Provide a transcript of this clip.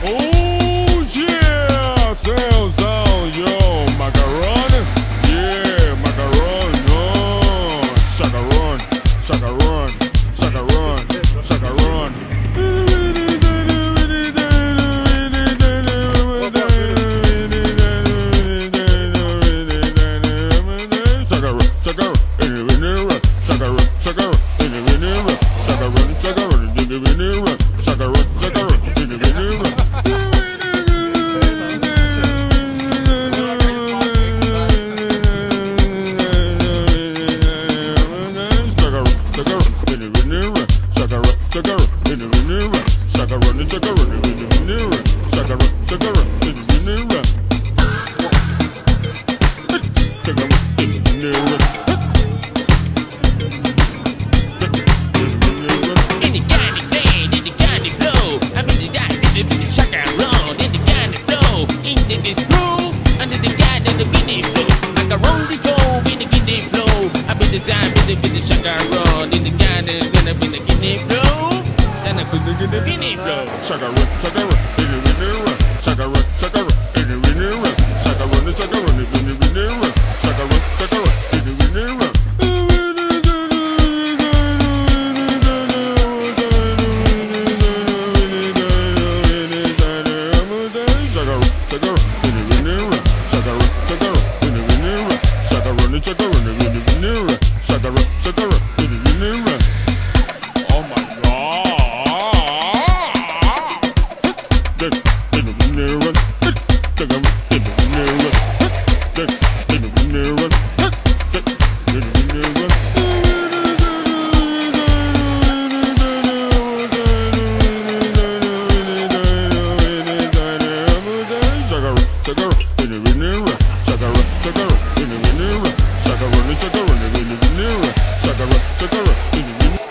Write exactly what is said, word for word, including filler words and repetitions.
Oh yeah, sounds on yo, macaroni. Yeah, macaroni. Oh, shakarun, shakarun, shakarun, shakarun. Shakar, shakar, shakar, shakar, shakar, shakar, shakar, Shakarun in the garden, gonna be the guinea flow. Then I put the guinea flow. Shakarun, shakarun, in the winner. Shakarun, shakarun, in the winner. Shakarun, shakarun, in the winner. Shakarun, shakarun, in the winner. Shakarun, shakarun, in the winner. Shakarun, shakarun, in the winner. Shakarun, shakarun, in the winner. Shakara, shakara, in the winner. Oh my god! In the winner. Shakara, in the winner. In the winner. In the winner. Shakara, shakara, in the winner. Shakara, shakara, in the winner. Shakara, shakara, in the winner. Shakara, shakara, in the winner.